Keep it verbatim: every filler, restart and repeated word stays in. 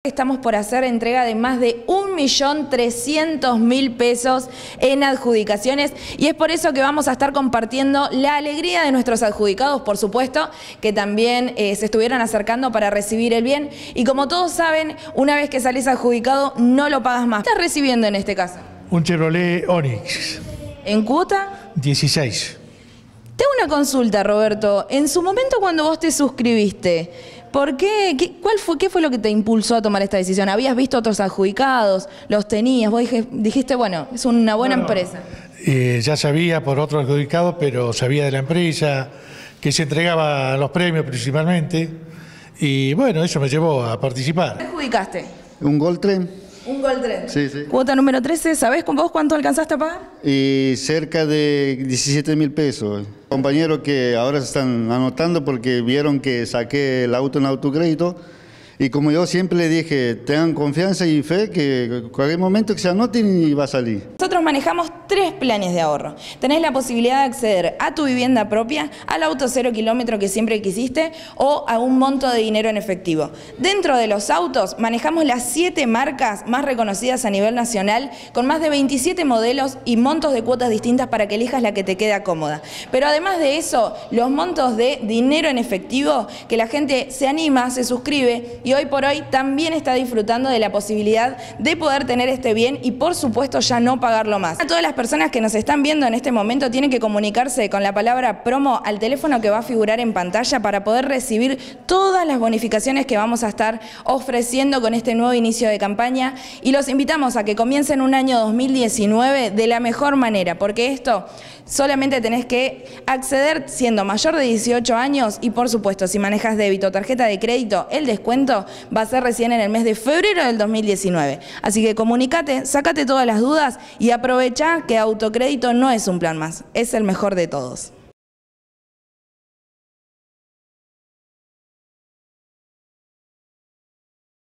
Estamos por hacer entrega de más de un millón trescientos mil pesos en adjudicaciones y es por eso que vamos a estar compartiendo la alegría de nuestros adjudicados, por supuesto, que también eh, se estuvieron acercando para recibir el bien. Y como todos saben, una vez que salís adjudicado no lo pagas más. ¿Qué estás recibiendo en este caso? Un Chevrolet Onix. ¿En cuota? dieciséis. Tengo una consulta, Roberto. En su momento cuando vos te suscribiste, ¿por qué? ¿Qué, cuál fue, ¿Qué fue lo que te impulsó a tomar esta decisión? ¿Habías visto otros adjudicados? ¿Los tenías? Vos dije, dijiste, bueno, es una buena no, empresa. Eh, ya sabía por otro adjudicado, pero sabía de la empresa, que se entregaba los premios principalmente. Y bueno, eso me llevó a participar. ¿Qué adjudicaste? Un Gol Tren. Un Gol Tren. Sí, sí. Cuota número trece, ¿sabés con vos cuánto alcanzaste a pagar? Y cerca de diecisiete mil pesos. Compañeros que ahora se están anotando porque vieron que saqué el auto en autocrédito. Y como yo siempre le dije, tengan confianza y fe que cualquier momento que se anoten y va a salir. Nosotros manejamos tres planes de ahorro. Tenés la posibilidad de acceder a tu vivienda propia, al auto cero kilómetro que siempre quisiste o a un monto de dinero en efectivo. Dentro de los autos manejamos las siete marcas más reconocidas a nivel nacional con más de veintisiete modelos y montos de cuotas distintas para que elijas la que te queda cómoda. Pero además de eso, los montos de dinero en efectivo que la gente se anima, se suscribe y hoy por hoy también está disfrutando de la posibilidad de poder tener este bien y por supuesto ya no pagarlo más. A todas las personas que nos están viendo en este momento tienen que comunicarse con la palabra promo al teléfono que va a figurar en pantalla para poder recibir todas las bonificaciones que vamos a estar ofreciendo con este nuevo inicio de campaña y los invitamos a que comiencen un año dos mil diecinueve de la mejor manera, porque esto solamente tenés que acceder siendo mayor de dieciocho años y por supuesto si manejas débito o tarjeta de crédito el descuento va a ser recién en el mes de febrero del dos mil diecinueve. Así que comunícate, sácate todas las dudas y aprovecha que Autocrédito no es un plan más, es el mejor de todos.